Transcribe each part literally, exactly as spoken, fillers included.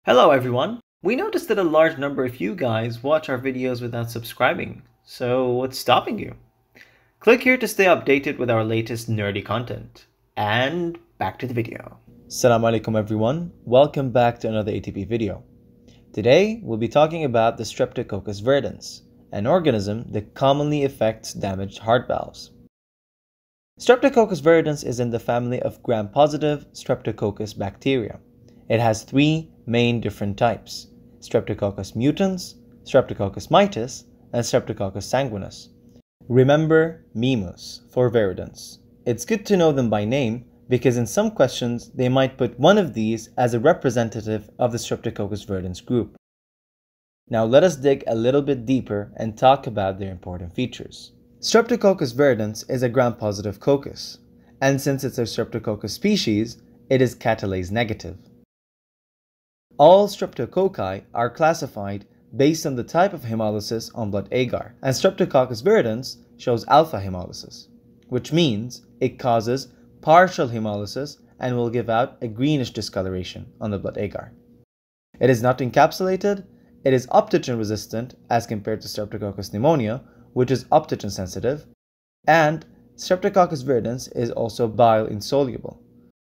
Hello everyone! We noticed that a large number of you guys watch our videos without subscribing, so what's stopping you? Click here to stay updated with our latest nerdy content. And back to the video. Assalamu alaikum everyone, welcome back to another A T P video. Today we'll be talking about the Streptococcus viridans, an organism that commonly affects damaged heart valves. Streptococcus viridans is in the family of gram-positive Streptococcus bacteria. It has three main different types: Streptococcus mutans, Streptococcus mitis, and Streptococcus sanguinus. Remember mimus for viridans. It's good to know them by name because in some questions they might put one of these as a representative of the Streptococcus viridans group. Now let us dig a little bit deeper and talk about their important features. Streptococcus viridans is a gram-positive coccus, and since it's a Streptococcus species, it is catalase negative. All streptococci are classified based on the type of hemolysis on blood agar, and Streptococcus viridans shows alpha hemolysis, which means it causes partial hemolysis and will give out a greenish discoloration on the blood agar. It is not encapsulated, it is optogen resistant as compared to Streptococcus pneumonia, which is optogen sensitive, and Streptococcus viridans is also bile insoluble.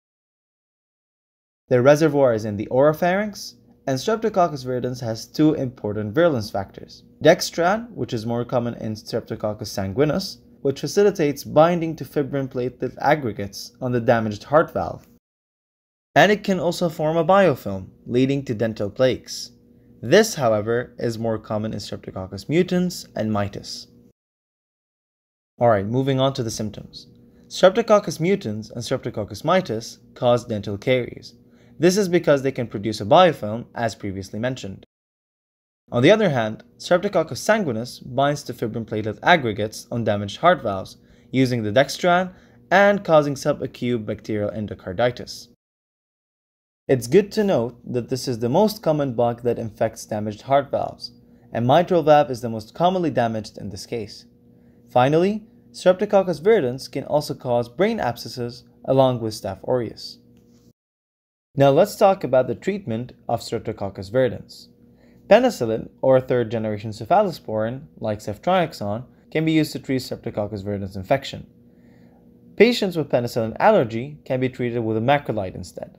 The reservoir is in the oropharynx, and Streptococcus viridans has two important virulence factors: dextran, which is more common in Streptococcus sanguinus, which facilitates binding to fibrin platelet aggregates on the damaged heart valve, and it can also form a biofilm, leading to dental plaques. This, however, is more common in Streptococcus mutans and mitis. Alright, moving on to the symptoms. Streptococcus mutans and Streptococcus mitis cause dental caries. This is because they can produce a biofilm, as previously mentioned. On the other hand, Streptococcus sanguinus binds to fibrin platelet aggregates on damaged heart valves using the dextran and causing subacute bacterial endocarditis. It's good to note that this is the most common bug that infects damaged heart valves, and mitral valve is the most commonly damaged in this case. Finally, Streptococcus viridans can also cause brain abscesses along with Staph aureus. Now let's talk about the treatment of Streptococcus viridans. Penicillin or third generation cephalosporin, like ceftriaxone, can be used to treat Streptococcus viridans infection. Patients with penicillin allergy can be treated with a macrolide instead.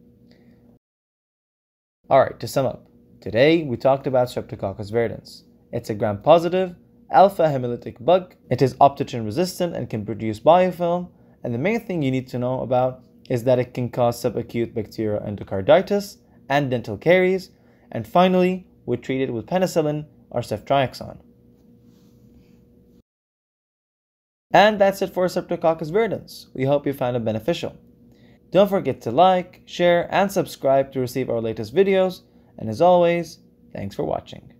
Alright, to sum up, today we talked about Streptococcus viridans. It's a gram-positive, alpha hemolytic bug. It is optogen resistant and can produce biofilm, and the main thing you need to know about is that it can cause subacute bacterial endocarditis and dental caries, and finally, we treat it with penicillin or ceftriaxone. And that's it for Streptococcus viridans. We hope you found it beneficial. Don't forget to like, share, and subscribe to receive our latest videos, and as always, thanks for watching.